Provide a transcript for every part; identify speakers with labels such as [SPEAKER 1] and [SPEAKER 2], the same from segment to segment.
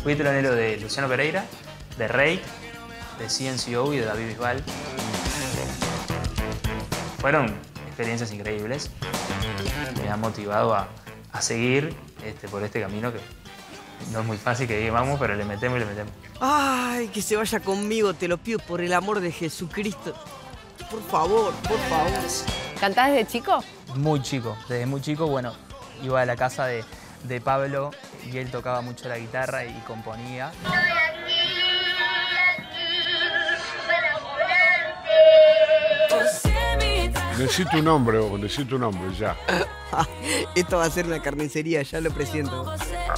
[SPEAKER 1] Fui telonero de Luciano Pereira, de Rake, de CNCO y de David Bisbal. Fueron experiencias increíbles. Me han motivado a seguir por este camino que no es muy fácil que digamos, pero le metemos y le metemos.
[SPEAKER 2] Ay, que se vaya conmigo, te lo pido por el amor de Jesucristo. Por favor, por favor.
[SPEAKER 3] ¿Cantás desde chico?
[SPEAKER 1] Muy chico, desde muy chico, bueno, iba a la casa de Pablo y él tocaba mucho la guitarra y componía.
[SPEAKER 4] Necesito un nombre ya.
[SPEAKER 2] Esto va a ser una carnicería, ya lo presiento.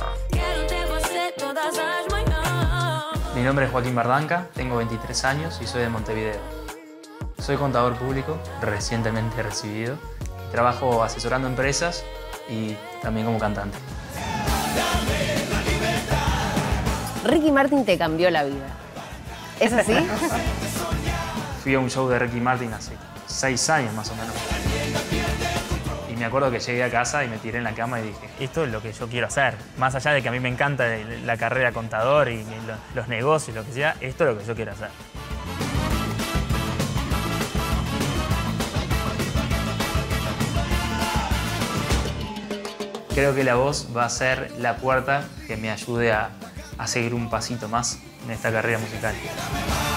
[SPEAKER 1] Mi nombre es Joaquín Bardanca, tengo 23 años y soy de Montevideo. Soy contador público, recientemente recibido. Trabajo asesorando empresas y también como cantante.
[SPEAKER 3] Ricky Martin te cambió la vida. ¿Es así?
[SPEAKER 1] Fui a un show de Ricky Martin hace 6 años más o menos. Y me acuerdo que llegué a casa y me tiré en la cama y dije, esto es lo que yo quiero hacer. Más allá de que a mí me encanta la carrera contador y los negocios, lo que sea, esto es lo que yo quiero hacer. Creo que la voz va a ser la puerta que me ayude a seguir un pasito más en esta carrera musical.